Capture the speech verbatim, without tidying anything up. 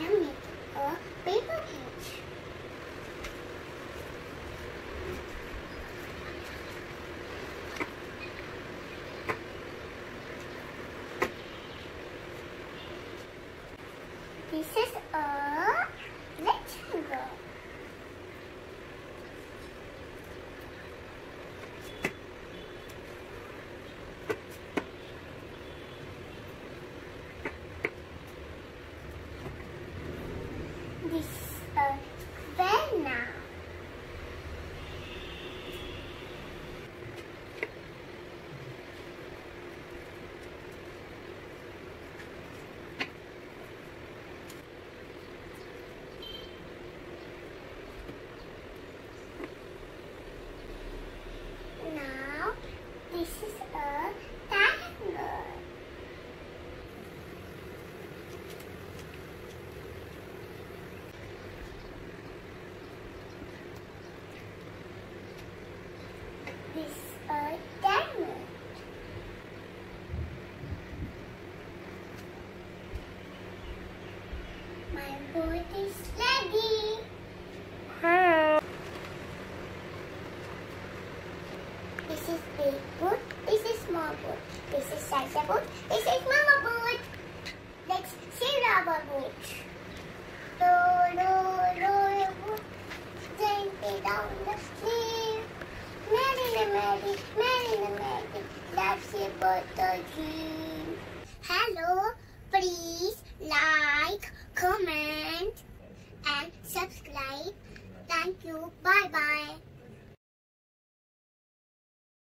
am making a paper bridge. This is a rectangle. This is a square now. Now this is a triangle. This is a diamond. My boat is ready. Hi. This is big boat. This is small boat. This is Sasha boat. This is Mama boat. Let's sail our boat. Row, row, row your boat gently down the stream. Merrily, merrily, merrily, merrily, that's about the dream. Hello, please like, comment, and subscribe. Thank you. Bye bye.